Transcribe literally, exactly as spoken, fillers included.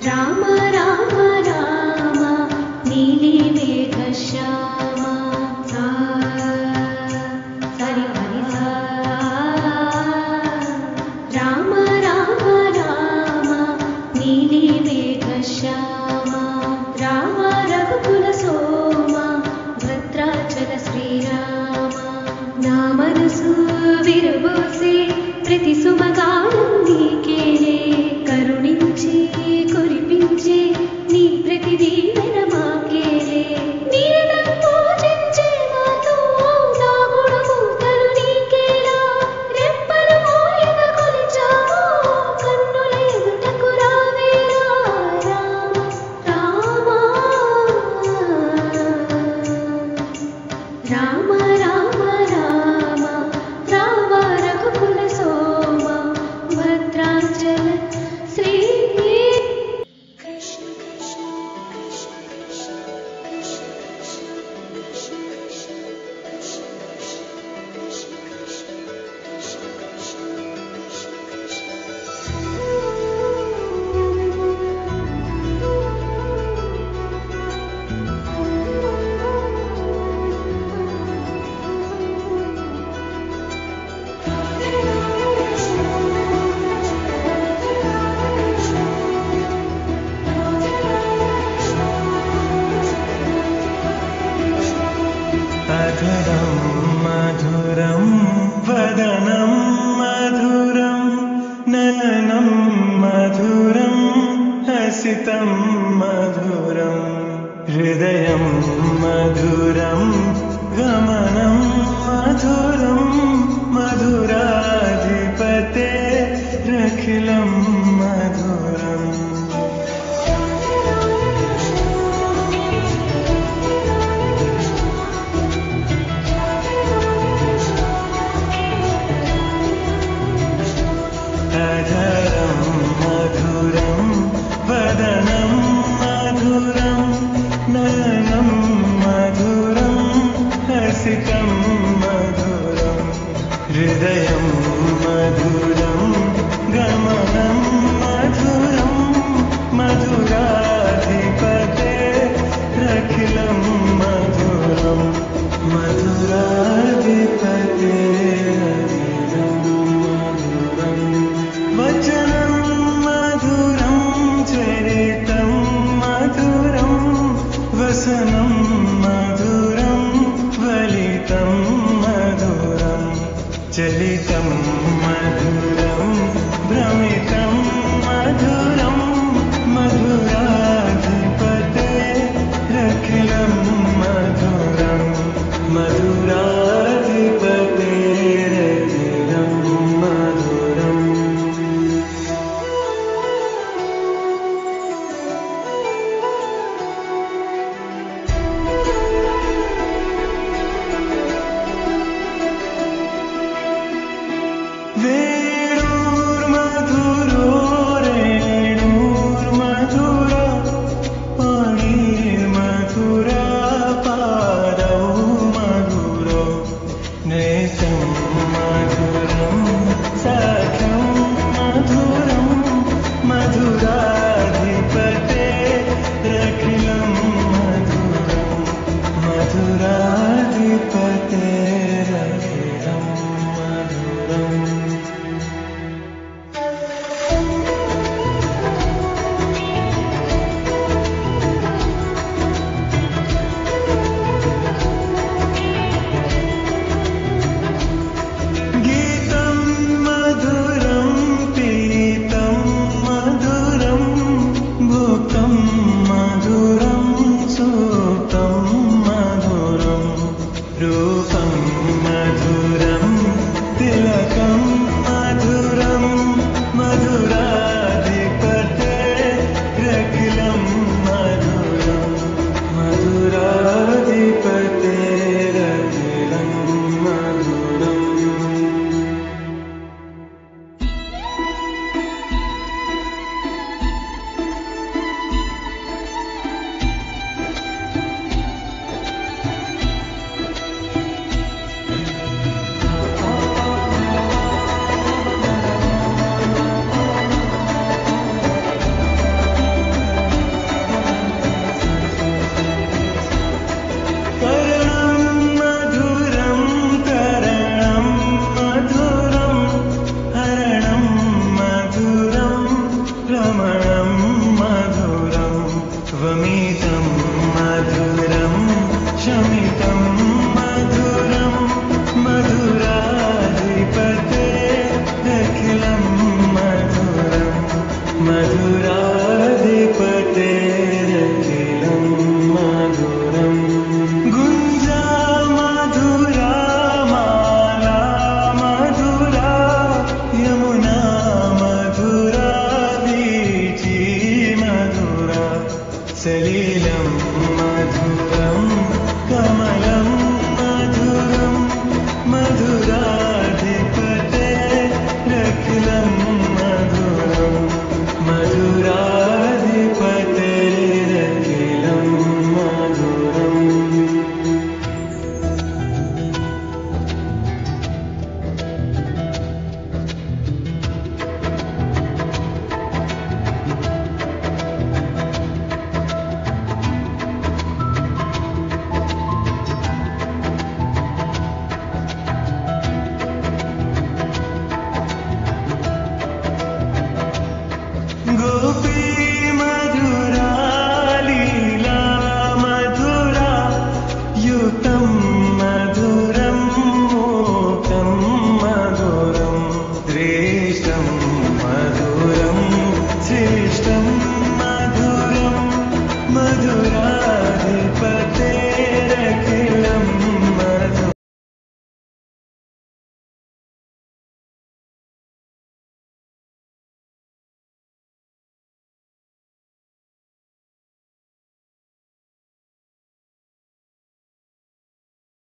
రామ రామ రామ నీలి మేఘ శ్యామ సరి హరి సా రామ రామ రామ నీలి మేఘ శ్యామ రామ రఘుకుల సోమ భద్రాచల శ్రీరామ నా మనసు విరబోసే ప్రతి సుమగానం నీకేలే కరుణించి కురిపించే నీ ప్రతి దీవెన మాకేలే నీరదం పూజించే మాతో దాగుడు మూతలు నీకేలా రెప్పలు మోయగ కొలిచావో కన్నుల ఎదుటకు రావేలా రామ రామ రామ రామ రామ రఘుకుల సోమ భద్రాచల శ్రీ కృష్ణ కృష్ణ కృష్ణ కృష్ణ అధరం మధురం వదనం మధురం నయనం మధురం హసితం మధురం హృదయం మధురం గమనం మధురం మధురాధిపతే రఖిలం మధురం అధరం మధురం వదనం మధురం నయనం మధురం सलिले